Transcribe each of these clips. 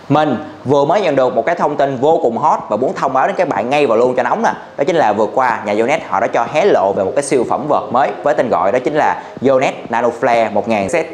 Mình vừa mới nhận được một cái thông tin vô cùng hot và muốn thông báo đến các bạn ngay và luôn cho nóng nè. Đó chính là vừa qua nhà Yonex họ đã cho hé lộ về một cái siêu phẩm vật mới với tên gọi đó chính là Yonex Nano Flare 1000Z.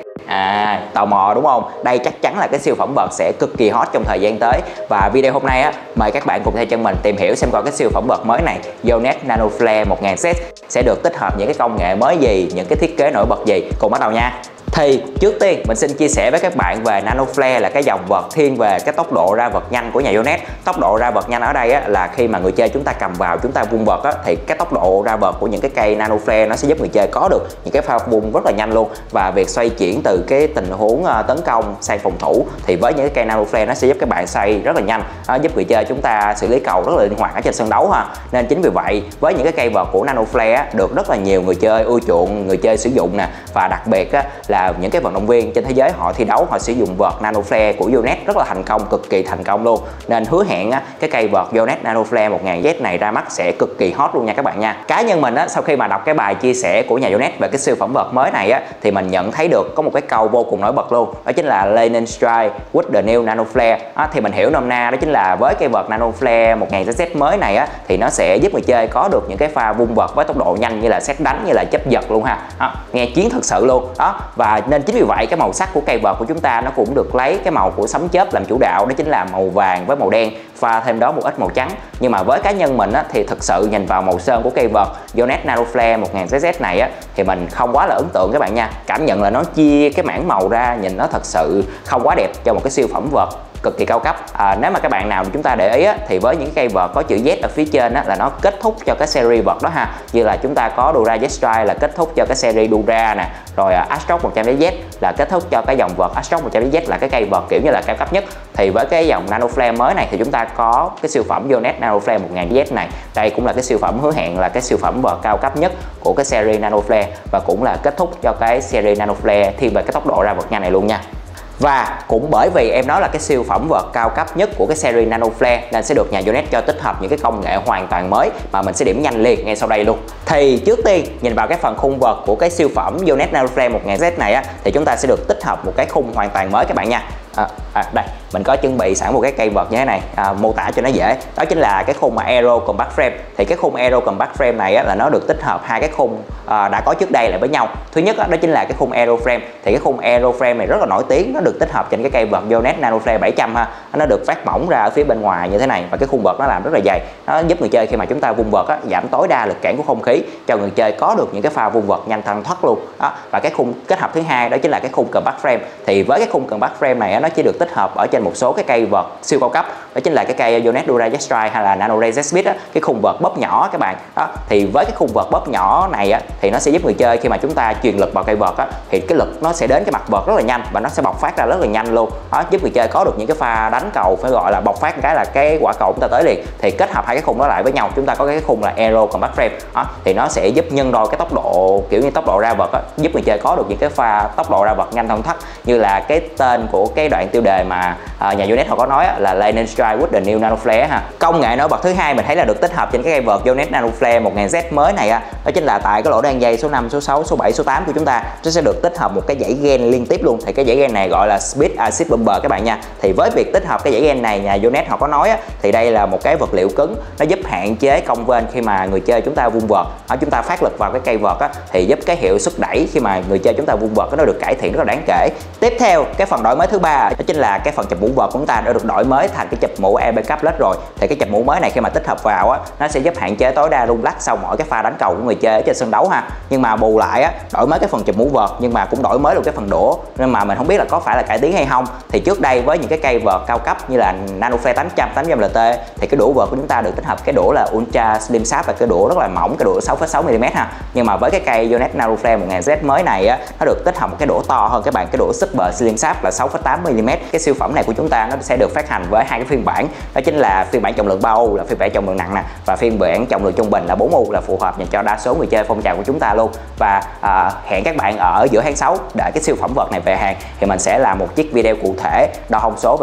Tò mò đúng không? Đây chắc chắn là cái siêu phẩm vật sẽ cực kỳ hot trong thời gian tới. Và video hôm nay mời các bạn cùng theo chân mình tìm hiểu xem coi cái siêu phẩm vật mới này Yonex Nano Flare 1000Z sẽ được tích hợp những cái công nghệ mới gì, những cái thiết kế nổi bật gì. Cùng bắt đầu nha. Thì trước tiên mình xin chia sẻ với các bạn về Nano Flare là cái dòng vật thiên về cái tốc độ ra vật nhanh của nhà Yonex. Tốc độ ra vật nhanh ở đây là khi mà người chơi chúng ta cầm vào, chúng ta vung vật thì cái tốc độ ra vật của những cái cây Nano Flare nó sẽ giúp người chơi có được những cái pha vung rất là nhanh luôn. Và việc xoay chuyển từ cái tình huống tấn công sang phòng thủ thì với những cái cây Nano Flare nó sẽ giúp các bạn xoay rất là nhanh, giúp người chơi chúng ta xử lý cầu rất là linh hoạt ở trên sân đấu ha. Nên chính vì vậy với những cái cây vật của Nano Flare được rất là nhiều người chơi ưa chuộng, người chơi sử dụng nè. Và đặc biệt là những cái vận động viên trên thế giới họ thi đấu, họ sử dụng vợt Nano Flare của Yonex rất là thành công, cực kỳ thành công luôn. Nên hứa hẹn cái cây vợt Yonex Nano Flare 1000Z này ra mắt sẽ cực kỳ hot luôn nha các bạn nha. Cá nhân mình sau khi mà đọc cái bài chia sẻ của nhà Yonex về cái siêu phẩm vợt mới này thì mình nhận thấy được có một cái câu vô cùng nổi bật luôn. Đó chính là Lightning Strike with the new Nano Flare. Thì mình hiểu nôm na đó chính là với cây vợt Nano Flare 1000Z mới này thì nó sẽ giúp người chơi có được những cái pha vung vợt với tốc độ nhanh như là sét đánh, như là chấp giật luôn ha. Nghe chiến thật sự luôn đó. Và nên chính vì vậy cái màu sắc của cây vợt của chúng ta nó cũng được lấy cái màu của sấm chớp làm chủ đạo, đó chính là màu vàng với màu đen, pha thêm đó một ít màu trắng. Nhưng mà với cá nhân mình thì thực sự nhìn vào màu sơn của cây vợt Yonex Nano Flare 1000Z này thì mình không quá là ấn tượng các bạn nha. Cảm nhận là nó chia cái mảng màu ra nhìn nó thật sự không quá đẹp cho một cái siêu phẩm vợt cực kỳ cao cấp. Nếu mà các bạn nào chúng ta để ý thì với những cây vợt có chữ Z ở phía trên là nó kết thúc cho cái series vợt đó ha. Như là chúng ta có Dura Z Strike là kết thúc cho cái series Dura nè, rồi Astrox 100Z là kết thúc cho cái dòng vợt Astrox 100Z là cái cây vợt kiểu như là cao cấp nhất. Thì với cái dòng Nano Flare mới này thì chúng ta có cái siêu phẩm Yonex Nano Flare 1000Z này. Đây cũng là cái siêu phẩm hứa hẹn là cái siêu phẩm vợt cao cấp nhất của cái series Nano Flare và cũng là kết thúc cho cái series Nano Flare thiên về cái tốc độ ra vật nhanh này luôn nha. Và cũng bởi vì em nói là cái siêu phẩm vợt cao cấp nhất của cái series Nano Flare nên sẽ được nhà Yonex cho tích hợp những cái công nghệ hoàn toàn mới mà mình sẽ điểm nhanh liền ngay sau đây luôn. Thì trước tiên nhìn vào cái phần khung vợt của cái siêu phẩm Yonex Nano Flare 1000Z này thì chúng ta sẽ được tích hợp một cái khung hoàn toàn mới các bạn nha. Đây mình có chuẩn bị sẵn một cái cây vợt như thế này, mô tả cho nó dễ. Đó chính là cái khung mà Aero Compact Frame. Thì cái khung Aero Compact Frame này là nó được tích hợp hai cái khung đã có trước đây lại với nhau. Thứ nhất đó chính là cái khung Aero Frame. Thì cái khung Aero Frame này rất là nổi tiếng, nó được tích hợp trên cái cây vợt Yonex Nano Flare 700 ha. Nó được phát mỏng ra ở phía bên ngoài như thế này và cái khung vợt nó làm rất là dày. Nó giúp người chơi khi mà chúng ta vung vợt giảm tối đa lực cản của không khí cho người chơi có được những cái pha vung vợt nhanh thoăn thoắt luôn. Đó. Và cái khung kết hợp thứ hai đó chính là cái khung Compact Frame. Thì với cái khung Compact Frame này nó chỉ được tích hợp ở trên một số cái cây vợt siêu cao cấp, đó chính là cái cây Yonex Dura Z Strike hay là Nano Ray Z Speed cái khung vợt bóp nhỏ các bạn. Đó thì với cái khung vợt bóp nhỏ này thì nó sẽ giúp người chơi khi mà chúng ta truyền lực vào cây vợt thì cái lực nó sẽ đến cái mặt vợt rất là nhanh và nó sẽ bộc phát ra rất là nhanh luôn. Đó, giúp người chơi có được những cái pha đánh cầu phải gọi là bộc phát cái là cái quả cầu chúng ta tới liền. Thì kết hợp hai cái khung đó lại với nhau chúng ta có cái khung là Aero Compact Frame. Đó, thì nó sẽ giúp nhân đôi cái tốc độ, kiểu như tốc độ ra vợt giúp người chơi có được những cái pha tốc độ ra vợt nhanh thoăn thoắt như là cái tên của cái đoạn tiêu đề mà nhà Yonex họ có nói là Lightning Strike with the new Nano Flare ha. Công nghệ nổi bật thứ hai mình thấy là được tích hợp trên cái cây vợt Yonex Nano Flare 1000Z mới này đó chính là tại cái lỗ đan dây số 5, số 6, số 7, số 8 của chúng ta nó sẽ được tích hợp một cái dãy gen liên tiếp luôn. Thì cái dãy gen này gọi là Speed Acid Bumper các bạn nha. Thì với việc tích hợp cái dãy gen này nhà Yonex họ có nói thì đây là một cái vật liệu cứng, nó giúp hạn chế cong vênh khi mà người chơi chúng ta vung vợt. Chúng ta phát lực vào cái cây vợt thì giúp cái hiệu suất đẩy khi mà người chơi chúng ta vung vợt nó được cải thiện rất là đáng kể. Tiếp theo cái phần đổi mới thứ ba đó chính là cái phần chụp mũ vợt của chúng ta đã được đổi mới thành cái chụp mũ EB Couplet rồi. Thì cái chụp mũ mới này khi mà tích hợp vào nó sẽ giúp hạn chế tối đa rung lắc sau mỗi cái pha đánh cầu của người chơi ở trên sân đấu ha. Nhưng mà bù lại đổi mới cái phần chụp mũ vợt nhưng mà cũng đổi mới được cái phần đũa, nên mà mình không biết là có phải là cải tiến hay không. Thì trước đây với những cái cây vợt cao cấp như là Nano Flare 800, 800LT thì cái đũa vợt của chúng ta được tích hợp cái đũa là Ultra Slim Shaft và cái đũa rất là mỏng, cái đũa 6,6mm ha. Nhưng mà với cái cây Yonex Nano Flare 1000Z mới này nó được tích hợp một cái đũa to hơn các bạn, cái đũa Super Slim Shaft là 6,8mm. Cái siêu phẩm này của chúng ta nó sẽ được phát hành với hai cái phiên bản, đó chính là phiên bản trọng lượng 3U là phiên bản trọng lượng nặng nè, và phiên bản trọng lượng trung bình là 4U là phù hợp dành cho đa số người chơi phong trào của chúng ta luôn. Và hẹn các bạn ở giữa tháng 6 để cái siêu phẩm vợt này về hàng thì mình sẽ làm một chiếc video cụ thể đo thông số về cái siêu phẩm vợt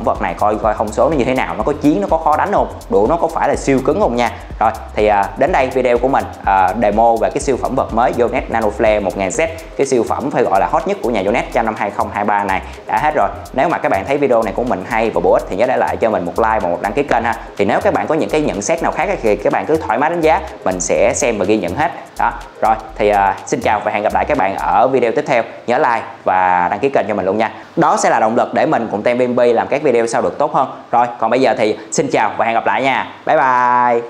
vật này, coi coi thông số nó như thế nào, nó có chiến, nó có khó đánh không, độ nó có phải là siêu cứng không nha. Rồi thì đến đây video của mình demo về cái siêu phẩm vật mới Yonex NanoFlare 1000Z, cái siêu phẩm phải gọi là hot nhất của nhà Yonex trong năm 2023 này đã hết rồi. Nếu mà các bạn thấy video này của mình hay và bổ ích thì nhớ để lại cho mình một like và một đăng ký kênh ha. Thì nếu các bạn có những cái nhận xét nào khác thì các bạn cứ thoải mái đánh giá, mình sẽ xem và ghi nhận hết đó. Rồi thì xin chào và hẹn gặp lại các bạn ở video tiếp theo. Nhớ like và đăng ký kênh cho mình luôn nha, đó sẽ là động lực để mình cùng team BNB làm các video sau được tốt hơn. Rồi còn bây giờ thì xin chào và hẹn gặp lại nha, bye bye.